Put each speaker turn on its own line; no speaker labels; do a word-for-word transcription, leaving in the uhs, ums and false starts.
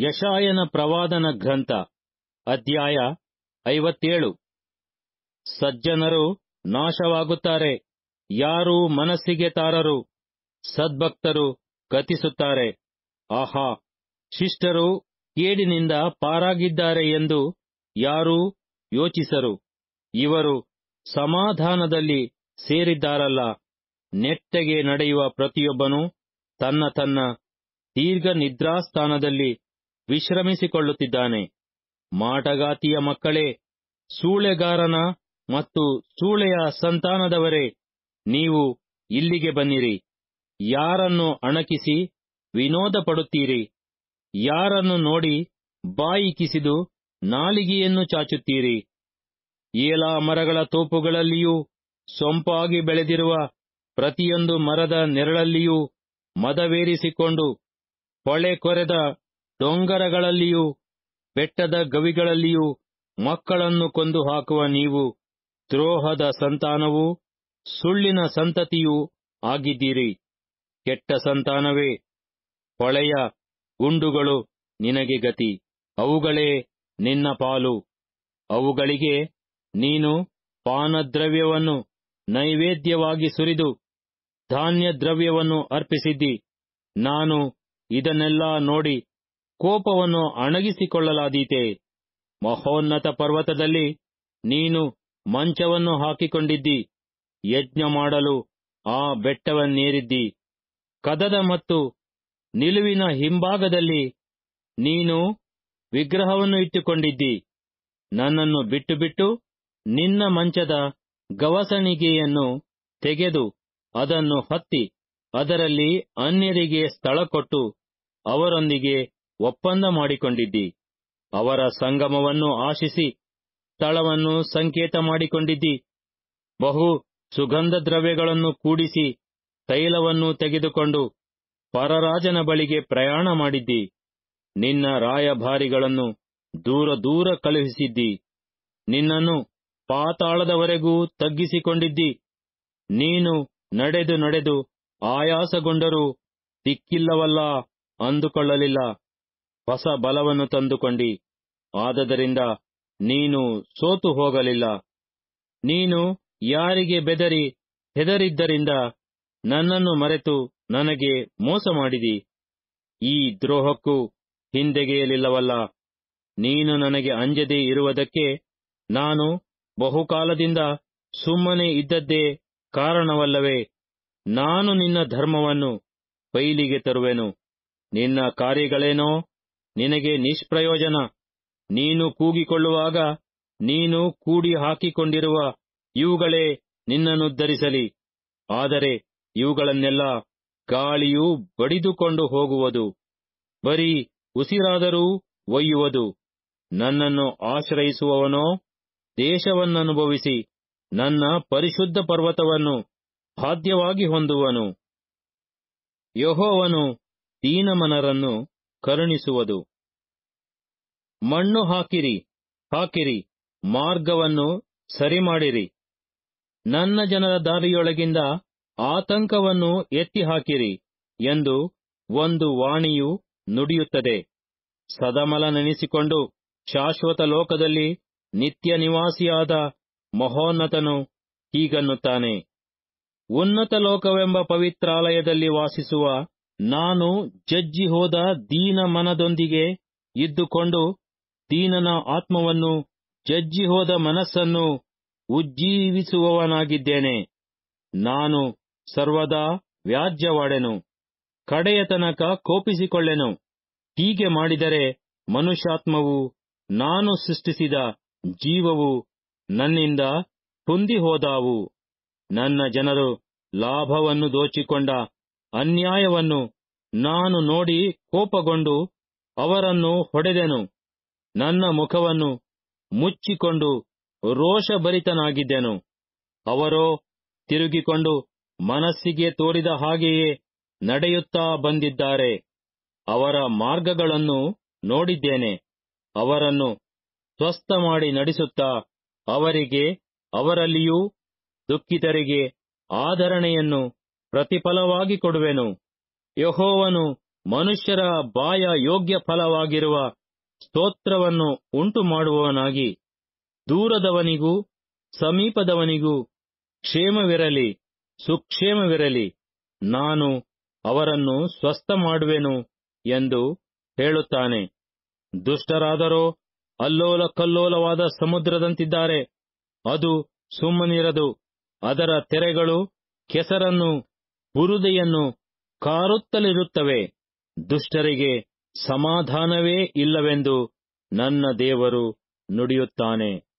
ಯೆಶಾಯನ ಪ್ರವಾದನ ಗ್ರಂಥ ಅಧ್ಯಾಯ ಐವತ್ತೇಳು. ಸಜ್ಜನರು ನಾಶವಾಗುತ್ತಾರೆ, ಯಾರೂ ಮನಸ್ಸಿಗೆ ತಾರರು. ಸದ್ಭಕ್ತರು ಗತಿಸುತ್ತಾರೆ. ಆಹಾ, ಶಿಷ್ಟರು ಕೇಡಿನಿಂದ ಪಾರಾಗಿದ್ದಾರೆ ಎಂದು ಯಾರೂ ಯೋಚಿಸರು. ಇವರು ಸಮಾಧಾನದಲ್ಲಿ ಸೇರಿದ್ದಾರಲ್ಲ. ನೆಟ್ಟಗೆ ನಡೆಯುವ ಪ್ರತಿಯೊಬ್ಬನು ತನ್ನ ತನ್ನ ದೀರ್ಘ ನಿದ್ರಾಸ್ಥಾನದಲ್ಲಿ ವಿಶ್ರಮಿಸಿಕೊಳ್ಳುತ್ತಿದ್ದಾನೆ. ಮಾಟಗಾತಿಯ ಮಕ್ಕಳೇ, ಸೂಳೆಗಾರನ ಮತ್ತು ಸೂಳೆಯ ಸಂತಾನದವರೇ, ನೀವು ಇಲ್ಲಿಗೆ ಬನ್ನಿರಿ. ಯಾರನ್ನು ಅಣಕಿಸಿ ವಿನೋದ ಪಡುತ್ತೀರಿ? ಯಾರನ್ನು ನೋಡಿ ಬಾಯಿ ಕಿಸಿದು ನಾಲಿಗೆಯನ್ನು ಚಾಚುತ್ತೀರಿ? ಏಲಾ ಮರಗಳ ತೋಪುಗಳಲ್ಲಿಯೂ ಸೊಂಪಾಗಿ ಬೆಳೆದಿರುವ ಪ್ರತಿಯೊಂದು ಮರದ ನೆರಳಲ್ಲಿಯೂ ಮದವೇರಿಸಿಕೊಂಡು, ಹೊಳೆ ಕೊರೆದ ಡೊಂಗರಗಳಲ್ಲಿಯೂ ಬೆಟ್ಟದ ಗವಿಗಳಲ್ಲಿಯೂ ಮಕ್ಕಳನ್ನು ಕೊಂದು ಹಾಕುವ ನೀವು ದ್ರೋಹದ ಸಂತಾನವೂ ಸುಳ್ಳಿನ ಸಂತತಿಯೂ ಆಗಿದ್ದೀರಿ. ಕೆಟ್ಟ ಸಂತಾನವೇ, ಹೊಳೆಯ ಗುಂಡುಗಳು ನಿನಗೆ ಗತಿ, ಅವುಗಳೇ ನಿನ್ನ ಪಾಲು. ಅವುಗಳಿಗೆ ನೀನು ಪಾನದ್ರವ್ಯವನ್ನು ನೈವೇದ್ಯವಾಗಿ ಸುರಿದು ಧಾನ್ಯ ದ್ರವ್ಯವನ್ನು ಅರ್ಪಿಸಿದ್ದಿ. ನಾನು ಇದನ್ನೆಲ್ಲ ನೋಡಿ ಕೋಪವನ್ನು ಅಣಗಿಸಿಕೊಳ್ಳಲಾದೀತೆ. ಮಹೋನ್ನತ ಪರ್ವತದಲ್ಲಿ ನೀನು ಮಂಚವನ್ನು ಹಾಕಿಕೊಂಡಿದ್ದಿ, ಯಜ್ಞ ಮಾಡಲು ಆ ಬೆಟ್ಟವನ್ನೇರಿದ್ದಿ. ಕದದ ಮತ್ತು ನಿಲುವಿನ ಹಿಂಭಾಗದಲ್ಲಿ ನೀನು ವಿಗ್ರಹವನ್ನು ಇಟ್ಟುಕೊಂಡಿದ್ದಿ. ನನ್ನನ್ನು ಬಿಟ್ಟು ಬಿಟ್ಟು ನಿನ್ನ ಮಂಚದ ಗವಸಣಿಗೆಯನ್ನು ತೆಗೆದು ಅದನ್ನು ಹತ್ತಿ ಅದರಲ್ಲಿ ಅನ್ಯರಿಗೆ ಸ್ಥಳ ಕೊಟ್ಟು ಅವರೊಂದಿಗೆ ಒಪ್ಪಂದ ಮಾಡಿಕೊಂಡಿದ್ದಿ. ಅವರ ಸಂಗಮವನ್ನು ಆಶಿಸಿ ಸ್ಥಳವನ್ನು ಸಂಕೇತ ಮಾಡಿಕೊಂಡಿದ್ದಿ. ಬಹು ಸುಗಂಧ ದ್ರವ್ಯಗಳನ್ನು ಕೂಡಿಸಿ ತೈಲವನ್ನು ತೆಗೆದುಕೊಂಡು ಪರರಾಜನ ಬಳಿಗೆ ಪ್ರಯಾಣ ಮಾಡಿದ್ದಿ. ನಿನ್ನ ರಾಯಭಾರಿಗಳನ್ನು ದೂರ ದೂರ ಕಳುಹಿಸಿದ್ದಿ. ನಿನ್ನನ್ನು ಪಾತಾಳದವರೆಗೂ ತಗ್ಗಿಸಿಕೊಂಡಿದ್ದಿ. ನೀನು ನಡೆದು ನಡೆದು ಆಯಾಸಗೊಂಡರೂ ದಿಕ್ಕಿಲ್ಲವಲ್ಲ ಅಂದುಕೊಳ್ಳಲಿಲ್ಲ. ಹೊಸ ಬಲವನ್ನು ತಂದುಕೊಂಡಿ, ಆದದರಿಂದ ನೀನು ಸೋತು ಹೋಗಲಿಲ್ಲ. ನೀನು ಯಾರಿಗೆ ಬೆದರಿ ಹೆದರಿದ್ದರಿಂದ ನನ್ನನ್ನು ಮರೆತು ನನಗೆ ಮೋಸ ಮಾಡಿದಿ. ಈ ದ್ರೋಹಕ್ಕೂ ಹಿಂದೆಗೆಯಲಿಲ್ಲವಲ್ಲ. ನೀನು ನನಗೆ ಅಂಜದೇ ಇರುವುದಕ್ಕೆ ನಾನು ಬಹುಕಾಲದಿಂದ ಸುಮ್ಮನೆ ಇದ್ದದ್ದೇ ಕಾರಣವಲ್ಲವೇ? ನಾನು ನಿನ್ನ ಧರ್ಮವನ್ನು ಬಯಲಿಗೆ ತರುವೆನು. ನಿನ್ನ ಕಾರ್ಯಗಳೇನೋ ನಿನಗೆ ನಿಷ್ಪ್ರಯೋಜನ. ನೀನು ಕೂಗಿಕೊಳ್ಳುವಾಗ ನೀನು ಕೂಡಿ ಹಾಕಿಕೊಂಡಿರುವ ಇವುಗಳೇ ನಿನ್ನನ್ನುದ್ಧರಿಸಲಿ. ಆದರೆ ಇವುಗಳನ್ನೆಲ್ಲ ಗಾಳಿಯು ಬಡಿದುಕೊಂಡು ಹೋಗುವುದು, ಬರೀ ಉಸಿರಾದರೂ ಒಯ್ಯುವುದು. ನನ್ನನ್ನು ಆಶ್ರಯಿಸುವವನೋ ದೇಶವನ್ನನುಭವಿಸಿ ನನ್ನ ಪರಿಶುದ್ಧ ಪರ್ವತವನ್ನು ಬಾಧ್ಯವಾಗಿ ಹೊಂದುವನು. ಯೆಹೋವನು ದೀನಮನರನ್ನು ಕರುಣಿಸುವುದು. ಮಣ್ಣು ಹಾಕಿರಿ, ಹಾಕಿರಿ, ಮಾರ್ಗವನ್ನು ಸರಿಮಾಡಿರಿ. ನನ್ನ ಜನರ ದಾರಿಯೊಳಗಿಂದ ಆತಂಕವನ್ನು ಎತ್ತಿ ಹಾಕಿರಿ ಎಂದು ಒಂದು ವಾಣಿಯು ನುಡಿಯುತ್ತದೆ. ಸದಮಲನೆನಿಸಿಕೊಂಡು ಶಾಶ್ವತ ಲೋಕದಲ್ಲಿ ನಿತ್ಯ ನಿವಾಸಿಯಾದ ಮಹೋನ್ನತನು ಹೀಗನ್ನುತ್ತಾನೆ. ಉನ್ನತ ಲೋಕವೆಂಬ ಪವಿತ್ರಾಲಯದಲ್ಲಿ ವಾಸಿಸುವ ನಾನು ಜಜ್ಜಿ ಹೋದ ದೀನ ಮನದೊಂದಿಗೆ ಇದ್ದುಕೊಂಡು ದೀನನ ಆತ್ಮವನ್ನು ಜಜ್ಜಿ ಹೋದ ಮನಸ್ಸನ್ನು ಉಜ್ಜೀವಿಸುವವನಾಗಿದ್ದೇನೆ. ನಾನು ಸರ್ವದಾ ವ್ಯಾಜ್ಯವಾಡೆನು, ಕಡೆಯ ತನಕ ಕೋಪಿಸಿಕೊಳ್ಳೆನು. ಹೀಗೆ ಮಾಡಿದರೆ ಮನುಷ್ಯಾತ್ಮವು, ನಾನು ಸೃಷ್ಟಿಸಿದ ಜೀವವು ನನ್ನಿಂದ ಕುಂದಿ ಹೋದಾವು. ನನ್ನ ಜನರು ಲಾಭವನ್ನು ದೋಚಿಕೊಂಡ ಅನ್ಯಾಯವನ್ನು ನಾನು ನೋಡಿ ಕೋಪಗೊಂಡು ಅವರನ್ನು ಹೊಡೆದೆನು. ನನ್ನ ಮುಖವನ್ನು ಮುಚ್ಚಿಕೊಂಡು ರೋಷಭರಿತನಾಗಿದ್ದೆನು. ಅವರೋ ತಿರುಗಿಕೊಂಡು ಮನಸ್ಸಿಗೆ ತೋರಿದ ಹಾಗೆಯೇ ನಡೆಯುತ್ತಾ ಬಂದಿದ್ದಾರೆ. ಅವರ ಮಾರ್ಗಗಳನ್ನು ನೋಡಿದ್ದೇನೆ. ಅವರನ್ನು ಸ್ವಸ್ಥ ಮಾಡಿ ನಡೆಸುತ್ತಾ ಅವರಿಗೆ, ಅವರಲ್ಲಿಯೂ ದುಃಖಿತರಿಗೆ ಆದರಣೆಯನ್ನು ಪ್ರತಿಫಲವಾಗಿ ಕೊಡುವೆನು. ಯೆಹೋವನು ಮನುಷ್ಯರ ಬಾಯ ಯೋಗ್ಯ ಫಲವಾಗಿರುವ ಸ್ತೋತ್ರವನ್ನು ಉಂಟು ಮಾಡುವವನಾಗಿ ದೂರದವನಿಗೂ ಸಮೀಪದವನಿಗೂ ಕ್ಷೇಮವಿರಲಿ, ಸುಕ್ಷೇಮವಿರಲಿ, ನಾನು ಅವರನ್ನು ಸ್ವಸ್ಥ ಮಾಡುವೆನು ಎಂದು ಹೇಳುತ್ತಾನೆ. ದುಷ್ಟರಾದರೋ ಅಲ್ಲೋಲ ಕಲ್ಲೋಲವಾದ ಸಮುದ್ರದಂತಿದ್ದಾರೆ. ಅದು ಸುಮ್ಮನಿರದು. ಅದರ ತೆರೆಗಳು ಕೆಸರನ್ನು, ಬುರುದೆಯನ್ನು ಕಾರುತ್ತಲಿರುತ್ತವೆ. ದುಷ್ಟರಿಗೆ ಸಮಾಧಾನವೇ ಇಲ್ಲವೆಂದು ನನ್ನ ದೇವರು ನುಡಿಯುತ್ತಾನೆ.